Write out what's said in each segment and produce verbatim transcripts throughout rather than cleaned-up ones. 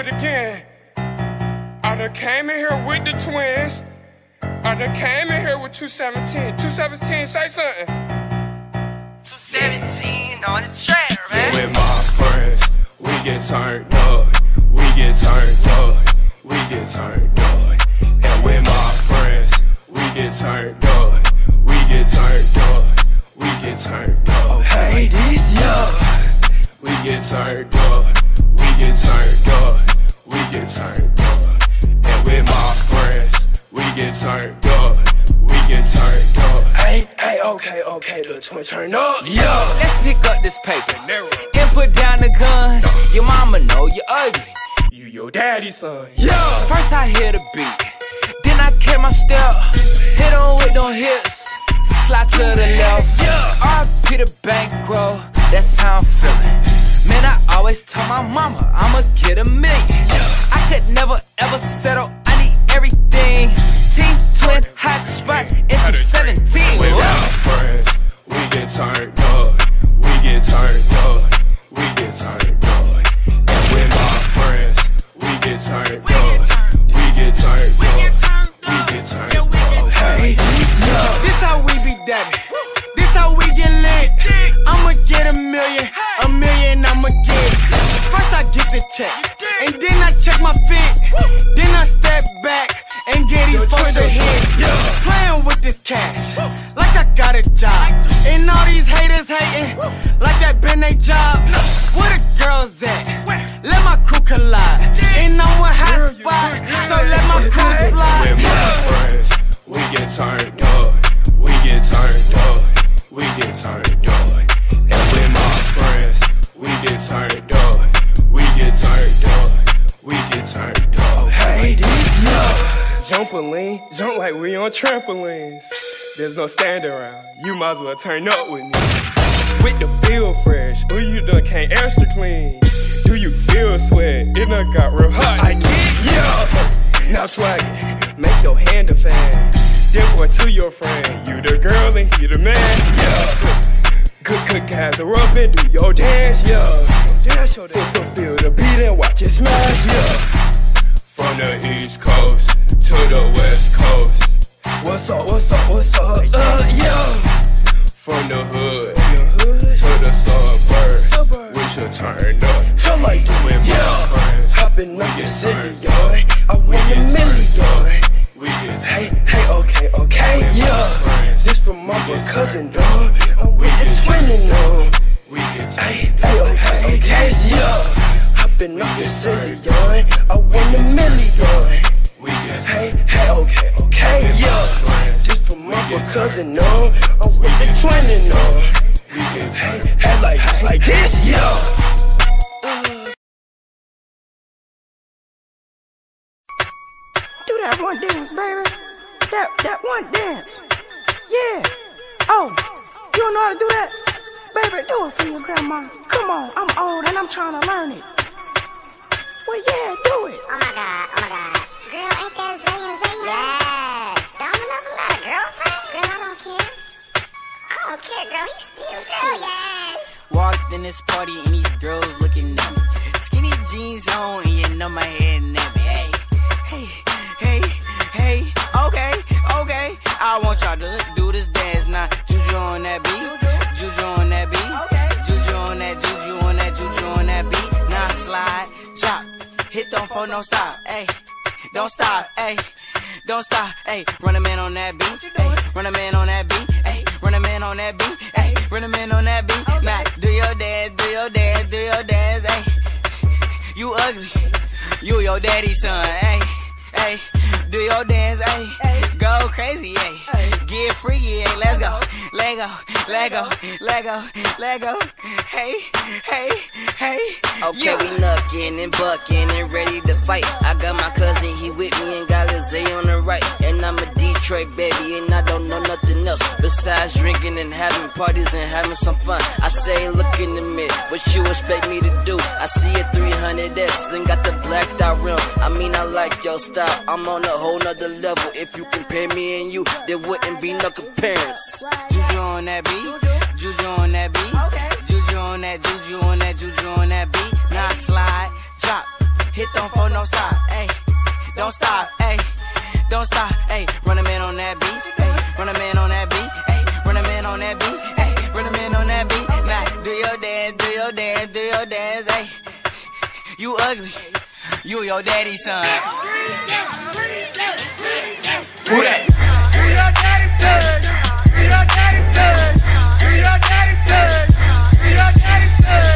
it again. I done came in here with the twins. I done came in here with two seventeen. two seventeen, say something. two seventeen on the track, man. With my friends, we get turned up. We get turned up. We get turned up. And with my friends, we get turned up. We get turned up. We get turned up. Hey, this young. We get turned up. We get turned up. We get turned up. And with my friends, we get turned up. We get turned up. Hey, hey, okay, okay, the twin turn up. Yo, let's pick up this paper and put down the guns. Your mama know you ugly. You your daddy's son. Yo, first I hear the beat, then I carry my step. Hit on with them hips, slide to the left. R P the bankroll, that's how I'm feeling. Man, I always tell my mama I'ma get a million. I could never ever settle, I need everything. Team twin, hot spot, into seventeen. With my friends, we get turned up. We get turned up. We get turned up. And with my friends, we get turned up. We get turned up. We get turned up. hey, this young. This how we be daddy. This how we get lit. I'ma get a million, a million I'ma get. First I get the check, and then I check my fit. Then I step back and get these folks to hit. Playing with this cash, like I got a job. And all these haters hating, like that been they job. Where the girls at? Let my crew collide. And I'm a hot spot, so let my crew fly. With my friends, we get turned up. We get turned up. We get turned up. And with my friends, we get turned up. We get turned up. We get turned up. Hey, this young. Jump a lean, jump like we on trampolines. There's no stand around, you might as well turn up with me. With the feel fresh, or you done came extra clean. Do you feel sweat? It done got real hot. I get yeah. Now swag it, make your hand a fan. Dip one to your friend, you the girl and he the man. Yeah. Good, good, gather up and do your dance, yeah. Dance your dance. Feel, feel the beat and watch it smash, yeah. From the East Coast to the West Coast. What's up, what's up, what's up? Uh, yo. From the hood to the suburbs, we should turn up. So like the With yo. my friends, Hopping we up the get city, turned yo. up. I We want a get million. turned up. We get Hey, turned hey, okay, okay, With my yeah. friends, This from my we get cousin, turned dog. I'm with the get twinning, dog. We get Hey, turned hey, up. okay, okay, yeah. Hopping up the city, yo. I want a million. We get Hey, hey, okay, okay, yeah. This from my cousin, no. I'm with the twinning, no. We get Hey, turned hey, like this, like this, yeah. Do that one dance, baby. That that one dance. Yeah. Oh, you don't know how to do that? Baby, do it for your grandma. Come on, I'm old and I'm trying to learn it. Well, yeah, do it. Oh my god, oh my god. Girl, ain't that zing zing? Yes. Don't enough about a girlfriend? Girl, I don't care. I don't care, girl. He's still girl, yes. Walked in this party and these girls looking at me. Skinny jeans on and you know my head nappy. Hey, hey, hey, hey, okay, okay. I want y'all to do this dance now. Juju on that beat, juju on that beat, juju on that, juju on that, juju on that beat. Now slide, chop, hit them for no stop, hey. Don't stop, hey. Don't stop, hey. Run a man on that beat, hey. Run a man on that beat, hey. Run a man on that beat, hey. Run a man on that beat. Okay. Now do your dance, do your dance, do your dance, hey. You ugly, you your daddy's son, hey. Hey, do your dance, hey. Go crazy, hey. Get freaky, hey. Let's go, let go, let go, let go, let go. Hey, hey, hey. Okay, yeah. we knuckin' and buckin' and ready to fight. I got my cousin, he with me and got Lizzie on the right. And I'm a Detroit baby and I don't know nothing else besides drinking and having parties and having some fun. I say look in the mirror, what you expect me to do? I see a three hundred S and got the blacked out rim. I mean I like your style, I'm on a whole nother level. If you compare me and you, there wouldn't be no comparison. Juju on that beat, juju on that beat, juju on that, juju on that, juju on that beat. Now slide, chop, hit them for no stop, ayy. Don't stop, ayy. Don't stop, ayy. Run a man on that beat, ayy. Run a man on that beat, ayy. Run a man on that beat, ayy. Run a man on that beat. Now, do your dance, do your dance, do your dance, ayy. You ugly, you your daddy's son. Who that? Who your daddy's son? Who your daddy's son? Who your daddy's son? Who your daddy's son?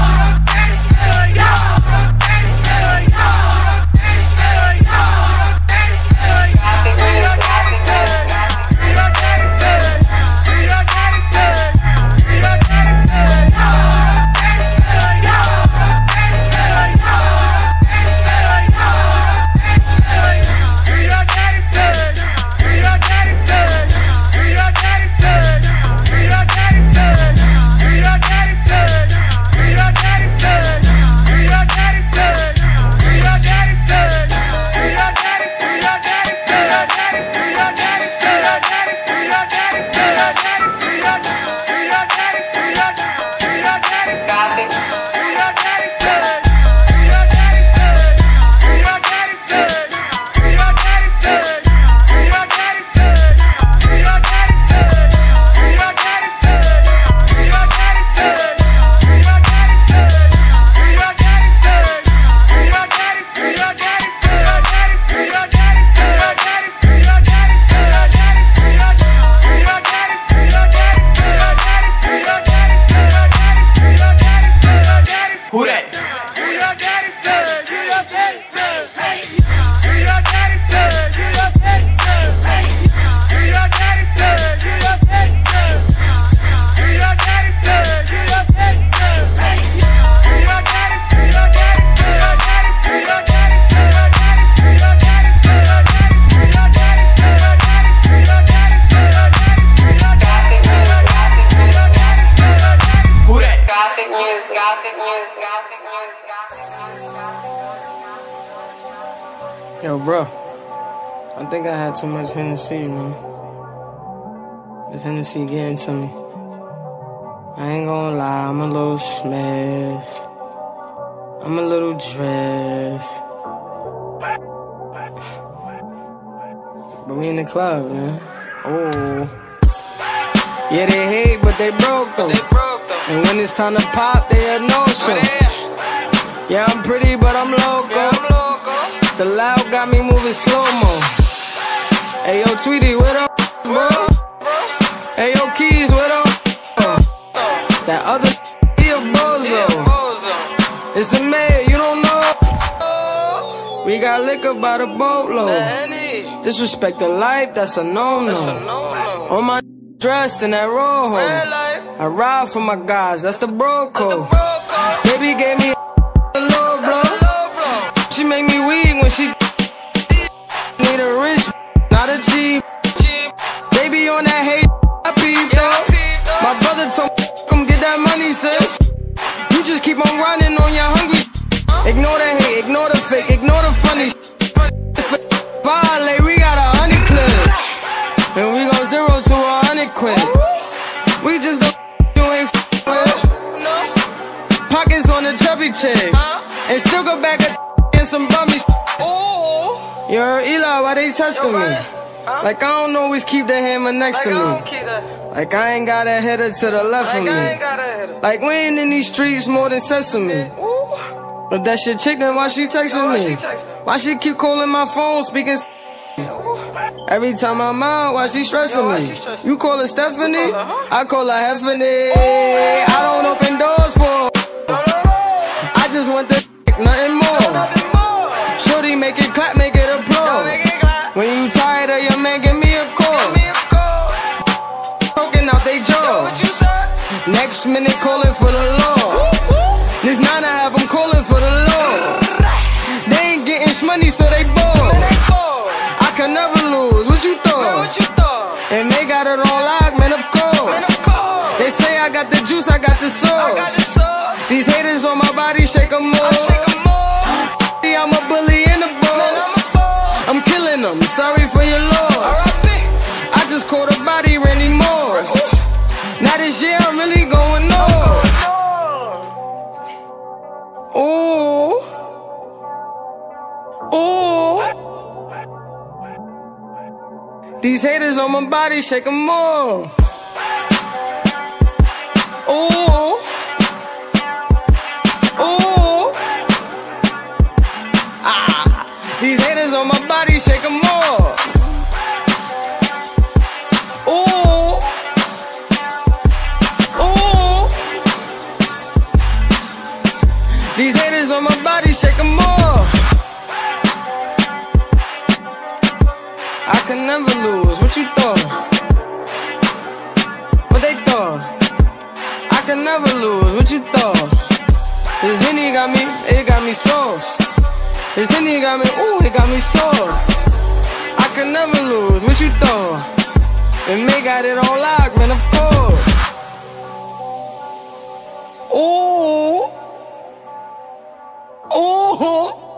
Yo, bro, I think I had too much Hennessy, man. This Hennessy getting to me. I ain't gonna lie, I'm a little smashed. I'm a little dressed. But we in the club, man. Oh. Yeah, they hate, but they broke, though. They broke, though. And when it's time to pop, they a no-show. Yeah, I'm pretty, but I'm loco. Yeah, I'm loco. The loud got me moving slow-mo. Hey, yo, Tweety, what up, bro? Hey, yo, Keys, what up? That other he a bozo. It's a mayor, you don't know. We got liquor by the boatload. Disrespect the life, that's a no-no. On my dressed in that rojo. I ride for my guys, that's the bro code. Baby gave me a low blow. She make me weak when she need a rich, not a cheap. Baby on that hate, I peep though. My brother told me, come get that money, sis. You just keep on running on your hungry. Ignore the hate, ignore the fake, ignore the funny. Violate, we got a hundred clips. And we go zero to a hundred quid. We just don't you ain't with. Pockets on the chubby chick. And still go back at some bummy. Yo, Eli, why they testing me? Like I don't always keep the hammer next to me. Like I ain't got a header to the left of me. Like we ain't in these streets more than sesame. But that shit chick, then why she texting me? Why she keep calling my phone, speaking? Every time I'm out, why she stressing me? You call her Stephanie? I call her Heffany. I don't open doors for her. I just want the nothing more. Shorty make it clap, make it a pro. When you tired of your man, give me a call. Poking out they jaw. Next minute calling for the law. This nine I have them calling for the law. They ain't getting money, so they bored. I can never lose. What you thought? And they got it on lock, man, of course. They say I got the juice, I got the sauce. These haters on my body, shake them more. I'm a bully and a boss. I'm killing them, sorry for your loss. I just caught a body, Randy Moss. Now this year I'm really going north. Ooh, Ooh. These haters on my body, shake 'em more. Ooh. Ooh. Ah. These haters on my body, shake 'em more. Ooh. Ooh. These haters on my body, shake 'em more. I can never lose. What you thought? What they thought? I can never lose. What you thought? This Henny got me, it got me sauce. This Henny got me, ooh, it got me sauce. I can never lose. What you thought? And May got it on lock, man, of course. Ooh. Ooh.